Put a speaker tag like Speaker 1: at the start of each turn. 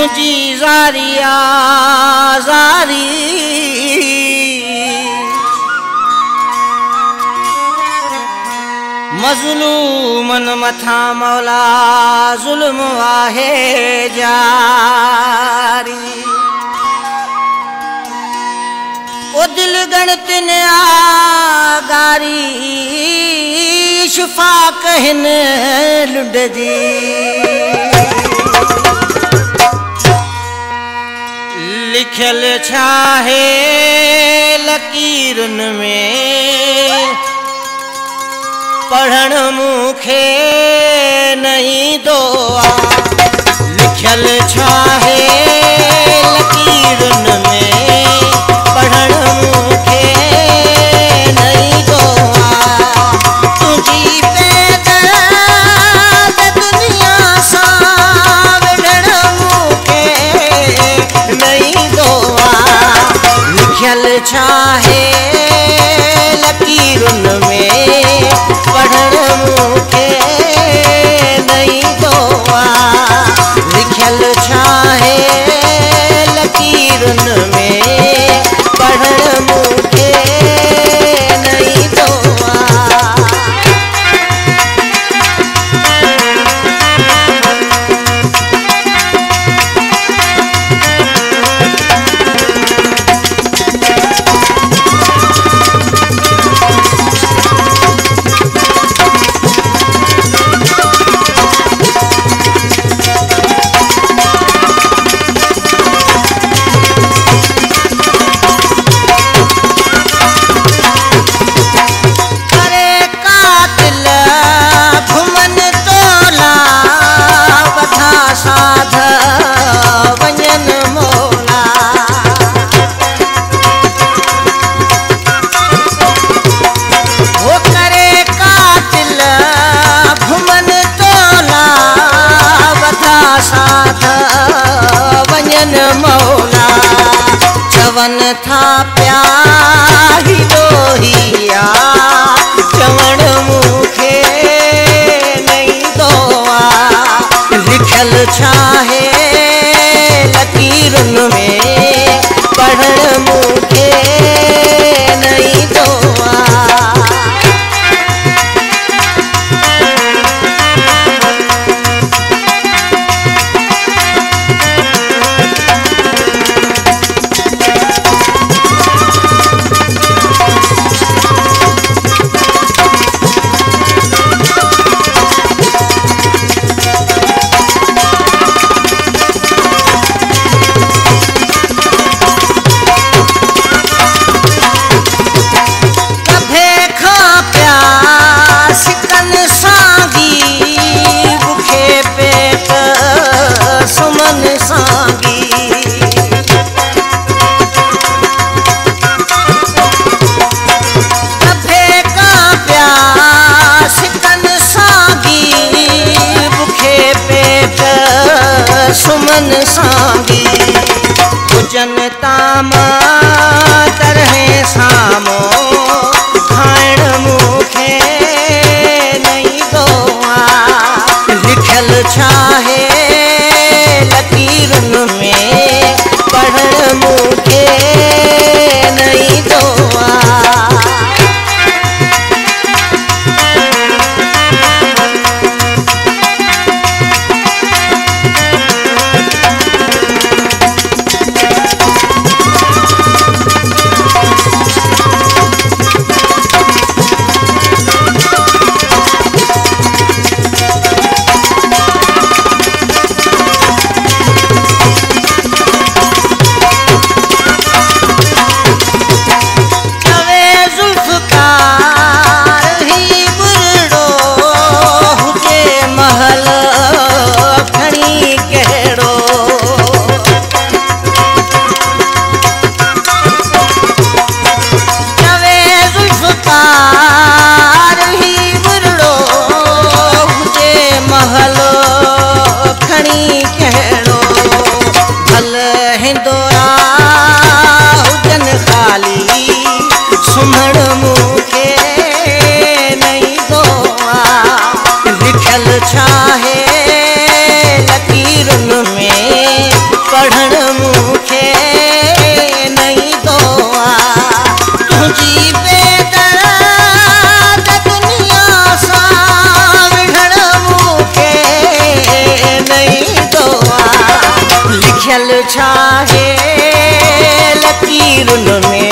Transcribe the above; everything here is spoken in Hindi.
Speaker 1: तुझी ज़ारिया ज़ारी मज़लूमन मथा मौला ज़ुल्म आहे जारी। ओ दिल गणतिन आगारी शिफा कहन लुंड जी। लिखल छाहे लकीरन में पढ़ण मुखे नहीं दुआ। लिखल छाहे लकीरन में पढ़ण मुखे नहीं दुआ। तुझी पैदल दुनिया सा विढ़ण मुखे नहीं दुआ। लिखल छाहे लकीरन में पढ़ण मुखे नहीं दुआ। लिखल छाहे लकीरन में पढ़ण मुखे नहीं दुआ। मौला चवन था प्यारी दोहिया चवण मुखे नहीं दुआ। लिखल छाहे लकीरन में पढ़ण मुखे नहीं दुआ। सुमन सांगी जनता तरह सामो खाण मुखे नहीं दुआ। लिखल छाहे लकीरन में पढ़ण मुखे नहीं दुआ। छाहे लकीरन में छाहे लकीरुन में